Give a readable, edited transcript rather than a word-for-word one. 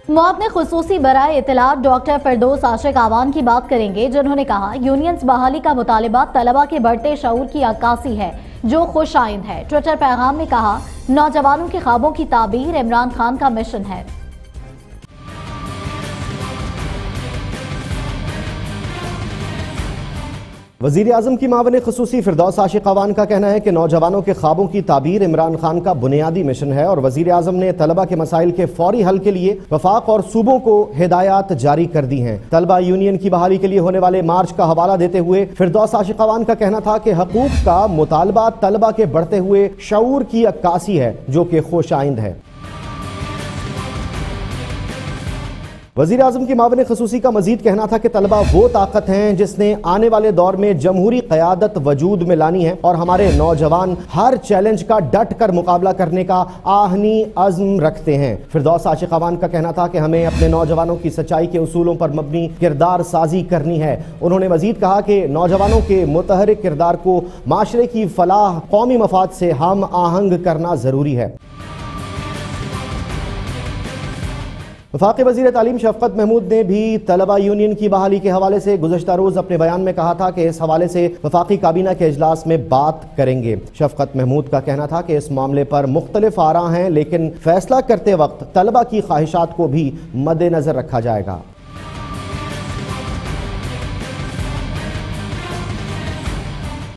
मौत ने खुसूसी बराए इत्तलात डॉक्टर फिरदौस आशिक आवान की बात करेंगे, जिन्होंने कहा यूनियंस बहाली का मुतालिबा तलबा के बढ़ते शऊर की अक्कासी है जो खुश आइंद है। ट्विटर पैगाम में कहा, नौजवानों के ख्वाबों की ताबीर इमरान खान का मिशन है। वज़ीर आज़म की मावन ख़ुसूसी फिरदौस आशिक आवान का कहना है कि नौजवानों के ख्वाबों की ताबीर इमरान खान का बुनियादी मिशन है और वज़ीर आज़म ने तलबा के मसाइल के फौरी हल के लिए वफाक और सूबों को हिदायत जारी कर दी हैं। तलबा यूनियन की बहाली के लिए होने वाले मार्च का हवाला देते हुए फिरदौस आशिक आवान का कहना था कि हकूक का मुतालबा तलबा के बढ़ते हुए शऊर की अक्कासी है जो कि खुश आइंद है। वज़ीर आज़म की मावन ख़ुसूसी का मजीद कहना था कि तलबा वो ताकत हैं जिसने आने वाले दौर में जमहूरी क़यादत वजूद में लानी है और हमारे नौजवान हर चैलेंज का डट कर मुकाबला करने का आहनी अज़्म रखते हैं। फिरदौस आशिक आवान का कहना था कि हमें अपने नौजवानों की सच्चाई के उसूलों पर मबनी किरदार साजी करनी है। उन्होंने मजीद कहा कि नौजवानों के मुतहरिक किरदार को माशरे की फलाह कौमी मफाद से हम आहंग करना ज़रूरी है। वफाकी वज़ीर तालीम शफ़क़त महमूद ने भी तलबा यूनियन की बहाली के हवाले से गुज़श्ता रोज़ अपने बयान में कहा था कि इस हवाले से वफाकी काबीना के इजलास में बात करेंगे। शफ़क़त महमूद का कहना था कि इस मामले पर मुख्तलिफ आरा हैं, लेकिन फैसला करते वक्त तलबा की ख्वाहिशात को भी मद्देनज़र रखा जाएगा।